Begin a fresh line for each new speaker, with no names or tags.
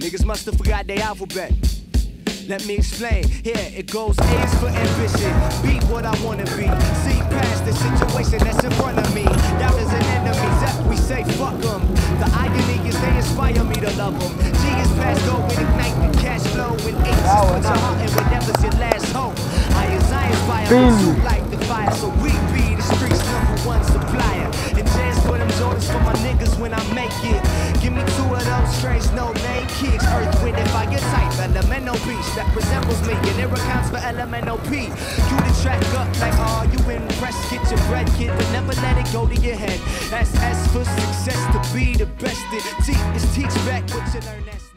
Niggas must have forgot their alphabet. Let me explain. Here it goes. A is for ambition. Be what I wanna be. See past the situation that's in front of me. Doubt is an enemy. That we say fuck them. The irony is they inspire me to love them. G is past go with ignite the cash flow. With H is put your heart in whatever's your last hope. I inspire to light the fire. So we be the streets' #1 supplier. And chance for them orders for my niggas when I make it. Give me 2 of those strange no-name kicks. Earth, wind, and fire type. Elemental beast that resembles me. And it accounts for elemental P. You the track up like, oh, you impressed. Get your bread, kid, but never let it go to your head. That's S for success, to be the best. T is teach back what you learn. That's